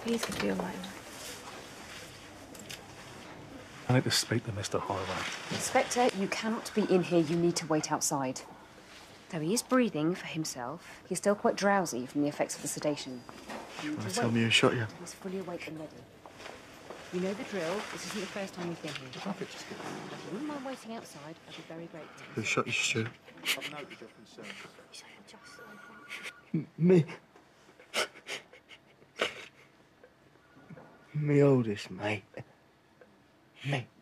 Please could be all right. I need to speak to Mr. Highway. Inspector, you cannot be in here. You need to wait outside. Though he is breathing for himself, he's still quite drowsy from the effects of the sedation. You want to tell me who shot you? He's fully awake and ready. You know the drill. This isn't the first time you've been here. If you wouldn't mind waiting outside, I'd be very grateful. Who shot you, Stuart? I've noted your concerns. Me. Me oldest mate. Mick.